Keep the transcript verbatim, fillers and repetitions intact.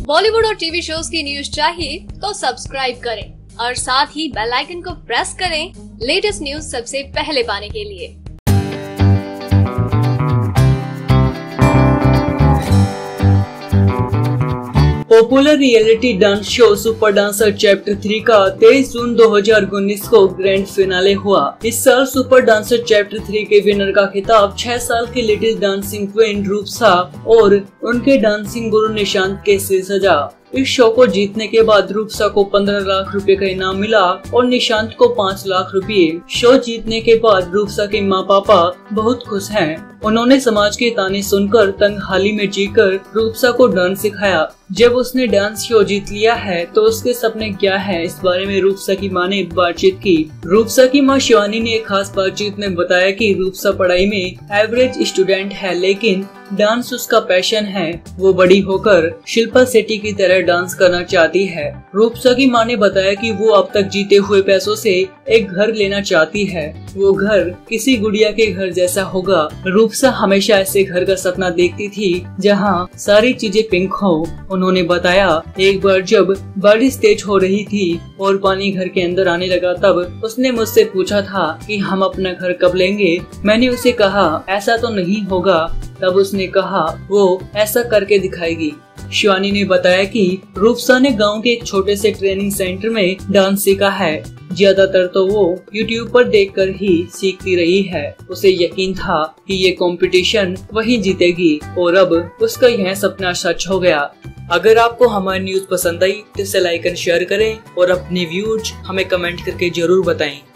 बॉलीवुड और TV shows की news चाहिए तो सब्सक्राइब करें और साथ ही बेल आइकन को प्रेस करें लेटेस्ट न्यूज सबसे पहले पाने के लिए। Popular reality dance show super dancer chapter three का तेईस जून दो हज़ार उन्नीस को ग्रैंड फिनाले हुआ। इस साल सुपर डांसर चैप्टर थ्री के विनर का खिताब छह साल की लिटिल डांसिंग क्वीन रूपसा और उनके डांसिंग गुरु निशांत के सिर सजा। इस शो को जीतने के बाद रूपसा को पंद्रह लाख रुपए का इनाम मिला और निशांत को पाँच लाख रुपए। शो जीतने के बाद रूपसा के माँ पापा बहुत खुश हैं। उन्होंने समाज के ताने सुनकर तंगहाली में जीकर रूपसा को डांस सिखाया। जब उसने डांस शो जीत लिया है तो उसके सपने क्या हैं, इस बारे में रूपसा की माँ ने बातचीत की। रूपसा की माँ शिवानी ने एक खास बातचीत में बताया कि रूपसा पढ़ाई में एवरेज स्टूडेंट है लेकिन डांस उसका पैशन है। वो बड़ी होकर शिल्पा शेट्टी की तरह डांस करना चाहती है। रूपसा की माँ ने बताया कि वो अब तक जीते हुए पैसों से एक घर लेना चाहती है। वो घर किसी गुड़िया के घर जैसा होगा। रूपसा हमेशा ऐसे घर का सपना देखती थी जहाँ सारी चीजें पिंक हो। उन्होंने बताया, एक बार जब बारिश तेज हो रही थी और पानी घर के अंदर आने लगा तब उसने मुझसे पूछा था कि हम अपना घर कब लेंगे। मैंने उसे कहा ऐसा तो नहीं होगा। तब उसने कहा वो ऐसा करके दिखाएगी। शिवानी ने बताया कि रूपसा ने गांव के एक छोटे से ट्रेनिंग सेंटर में डांस सीखा है। ज्यादातर तो वो यूट्यूब पर देखकर ही सीखती रही है। उसे यकीन था कि ये कंपटीशन वही जीतेगी और अब उसका यह सपना सच हो गया। अगर आपको हमारी न्यूज पसंद आई तो इसे लाइक और शेयर करें और अपने व्यूज हमें कमेंट करके जरूर बताएं।